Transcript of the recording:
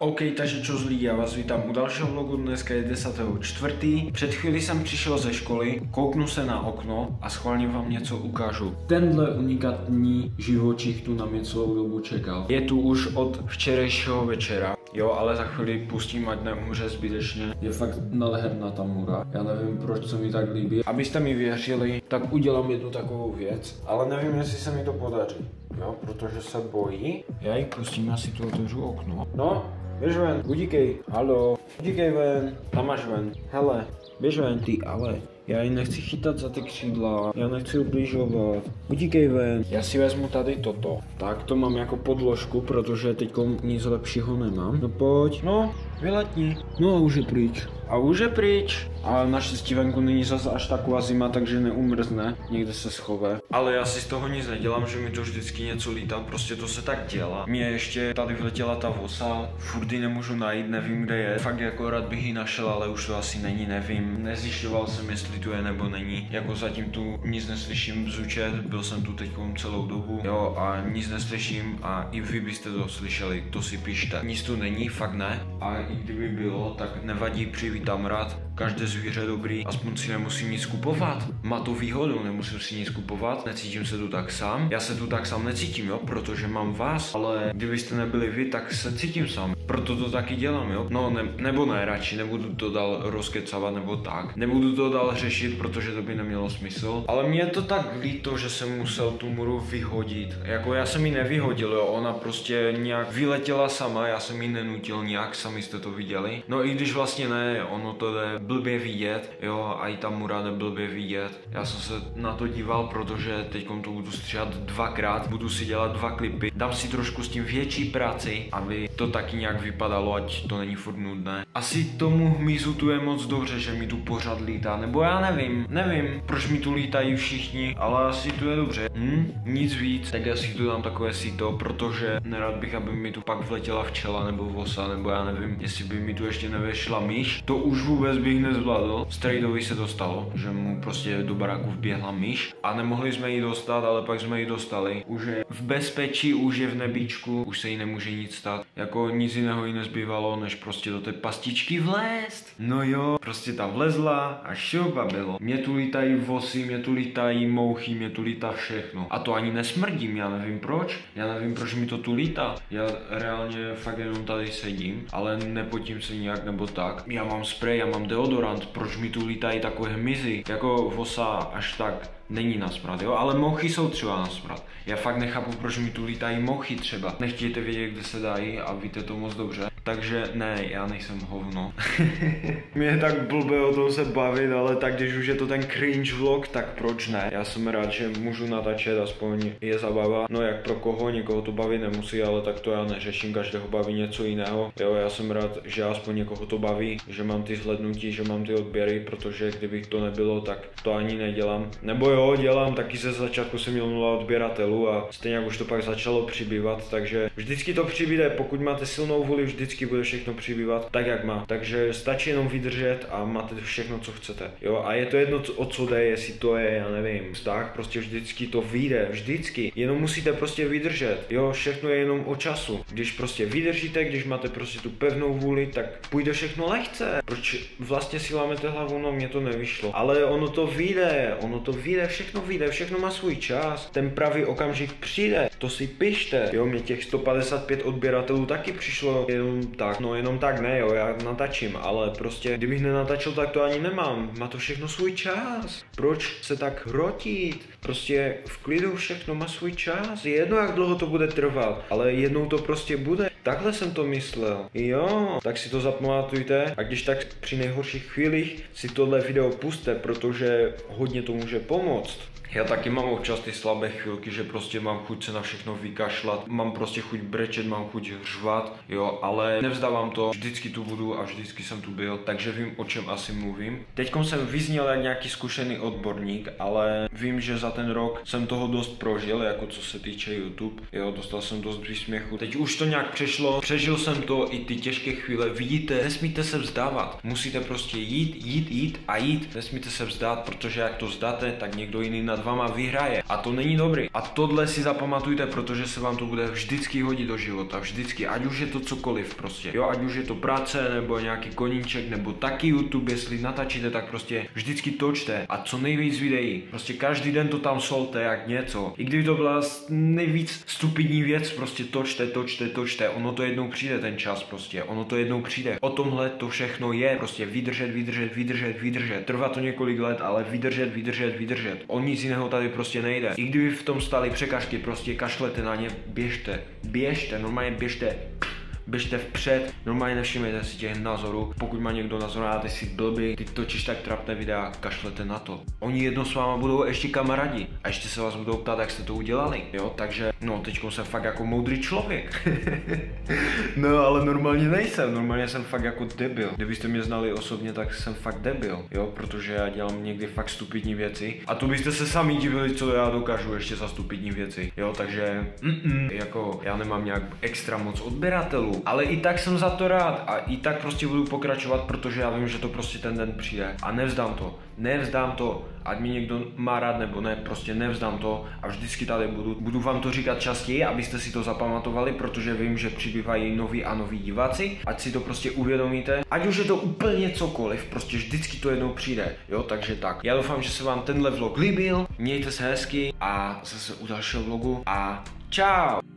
OK, takže čo zlí, já vás vítám u dalšího vlogu, dneska je 10.4. Před chvíli jsem přišel ze školy, kouknu se na okno a schválně vám něco ukážu. Tenhle unikátní živočich tu na mě celou dobu čekal. Je tu už od včerejšího večera, jo, ale za chvíli pustím, ať neumře zbytečně. Je fakt nádherná ta mura, já nevím, proč se mi tak líbí. Abyste mi věřili, tak udělám jednu takovou věc, ale nevím, jestli se mi to podaří, jo, protože se bojí. Já ji pustím, já si tu otevřu okno. No. Běž ven, udíkej, halo, udíkej ven, tam máš ven, hele, běž ven, ty, ale, já ji nechci chytat za ty křídla, já nechci ubližovat, udíkej ven. Já si vezmu tady toto, tak to mám jako podložku, protože teď nic lepšího nemám. No pojď, no, vyletni, no a už je pryč. A už je pryč. Ale naštěstí venku není zase až taková zima, takže neumrzne, někde se schove. Ale já si z toho nic nedělám, že mi to vždycky něco lítá, prostě to se tak dělá. Mně ještě tady vletěla ta vosa, furt ji nemůžu najít, nevím kde je. Fakt jako rád bych ji našel, ale už to asi není, nevím. Nezjišťoval jsem, jestli tu je nebo není. Jako zatím tu nic neslyším bzučet, byl jsem tu teď celou dobu, jo, a nic neslyším a i vy byste to slyšeli, to si pište. Nic tu není, fakt ne. A i kdyby bylo, tak nevadí, přivítám rád. Každé zvíře dobrý, aspoň si nemusím nic kupovat. Má to výhodu, nemusím si nic kupovat, necítím se tu tak sám. Já se tu tak sám necítím, jo, protože mám vás, ale kdybyste nebyli vy, tak se cítím sám. Proto to taky dělám, jo. No, nebo ne, radši nebudu to dál rozkecavat nebo tak. Nebudu to dál řešit, protože to by nemělo smysl. Ale mě je to tak líto, že jsem musel tu muru vyhodit. Jako já jsem ji nevyhodil, jo, ona prostě nějak vyletěla sama, já jsem ji nenutil nějak, sami jste to viděli. No i když vlastně ne, ono to jde blbě vidět, jo, a i ta mura jde blbě vidět. Já jsem se na to díval, protože teď to budu stříhat dvakrát, budu si dělat 2 klipy. Dám si trošku s tím větší práci, aby to taky nějak vypadalo, ať to není furt nudné. Asi tomu hmyzu tu je moc dobře, že mi tu pořád lítá, nebo já nevím, proč mi tu lítají všichni, ale asi tu je dobře. Nic víc, tak já si tu dám takové sito, protože nerad bych, aby mi tu pak vletěla včela nebo vosa, nebo já nevím, jestli by mi tu ještě nevešla myš. To už vůbec bych nezvládl. Strejdovi se to stalo, že mu prostě do baráku vběhla myš a nemohli jsme ji dostat, ale pak jsme ji dostali. Už je v bezpečí, už je v nebíčku, už se jí nemůže nic stát. Jako nic jiného jí nezbývalo, než prostě do té pastičky vlézt. No jo, prostě tam vlezla a šup a bylo. Mě tu lítají vosy, mě tu lítají mouchy, mě tu lítá všechno. A to ani nesmrdím, já nevím proč. Já nevím, proč mi to tu lítá. Já reálně fakt jenom tady sedím, ale nepotím se nějak nebo tak. Já mám spray, já mám deodorant, proč mi tu lítají takové hmyzy? Jako vosa až tak není na smrad, jo, ale mouchy jsou třeba na smrad. Já fakt nechápu, proč mi tu lítají mouchy třeba. Nechtějte vědět, kde se dají a víte to moc dobře. Takže ne, já nejsem hovno. Mě je tak blbé o tom se bavit, ale tak když už je to ten cringe vlog, tak proč ne? Já jsem rád, že můžu natáčet, aspoň je zabava. No jak pro koho, někoho to baví nemusí, ale tak to já neřeším, každého baví něco jiného. Jo, já jsem rád, že aspoň někoho to baví, že mám ty zhlédnutí, že mám ty odběry, protože kdyby to nebylo, tak to ani nedělám. Nebo jo, dělám, taky ze začátku jsem měl 0 odběratelů a stejně jak už to pak začalo přibývat, takže vždycky to přibyde, pokud máte silnou vůli, vždycky bude všechno přibývat tak, jak má. Takže stačí jenom vydržet a máte všechno, co chcete. Jo, a je to jedno, o co jde, jestli to je, já nevím, vztah, prostě vždycky to vyjde, vždycky. Jenom musíte prostě vydržet. Jo, všechno je jenom o času. Když prostě vydržíte, když máte prostě tu pevnou vůli, tak půjde všechno lehce. Proč vlastně si lámete hlavu, no mě to nevyšlo. Ale ono to vyjde, všechno vyjde, všechno má svůj čas. Ten pravý okamžik přijde, to si pište. Jo, mě těch 155 odběratelů taky přišlo jenom tak, no jenom tak ne, jo, já natačím, ale prostě kdybych nenatačil, tak to ani nemám. Má to všechno svůj čas. Proč se tak hrotit? Prostě v klidu všechno má svůj čas. Je jedno, jak dlouho to bude trvat, ale jednou to prostě bude. Takhle jsem to myslel. Jo, tak si to zapamatujte a když tak při nejhorších chvílích si tohle video puste, protože hodně to může pomoct. Já taky mám občas ty slabé chvilky, že prostě mám chuť se na všechno vykašlat, mám prostě chuť brečet, mám chuť řvat, jo, ale nevzdávám to, vždycky tu budu a vždycky jsem tu byl, takže vím, o čem asi mluvím. Teďkom jsem vyzněl jak nějaký zkušený odborník, ale vím, že za ten rok jsem toho dost prožil, jako co se týče YouTube, jo, dostal jsem dost výsměchu. Teď už to nějak přešlo, přežil jsem to i ty těžké chvíle, vidíte, nesmíte se vzdávat, musíte prostě jít a jít, nesmíte se vzdát, protože jak to vzdáte, tak někdo jiný nad váma vyhraje a to není dobrý. A tohle si zapamatujte sledujte, protože se vám to bude vždycky hodit do života, vždycky, ať už je to cokoliv prostě, jo, ať už je to práce, nebo nějaký koníček, nebo taky YouTube, jestli natáčíte, tak prostě vždycky točte a co nejvíc videí, prostě každý den to tam solte jak něco, i kdyby to byla nejvíc stupidní věc, prostě točte, ono to jednou přijde ten čas prostě, ono to jednou přijde, o tomhle to všechno je, prostě vydržet, trvá to několik let, ale vydržet, o nic jiného tady prostě nejde, i kdyby v tom stály překážky, prostě kašlete na ně, běžte, normálně běžte vpřed, normálně nevšimejte si těch názorů, pokud má někdo názor, a ty si blbý, ty točíš tak trapné videa, kašlete na to. Oni jednou s váma budou ještě kamarádi a ještě se vás budou ptát, jak jste to udělali, jo, takže no teďko jsem fakt jako moudrý člověk. No ale normálně nejsem, normálně jsem fakt jako debil. Kdybyste mě znali osobně, tak jsem fakt debil, jo, protože já dělám někdy fakt stupidní věci a to byste se sami divili, co já dokážu ještě za stupidní věci, jo, takže jako já nemám nějak extra moc odběratelů, ale i tak jsem za to rád a i tak prostě budu pokračovat, protože já vím, že to prostě ten den přijde a nevzdám to, ať mi někdo má rád nebo ne, prostě nevzdám to a vždycky tady budu vám to říkat častěji, abyste si to zapamatovali, protože vím, že přibývají noví a noví diváci, ať si to prostě uvědomíte, ať už je to úplně cokoliv, prostě vždycky to jednou přijde, jo, takže tak. Já doufám, že se vám tenhle vlog líbil, mějte se hezky a zase u dalšího vlogu a čau!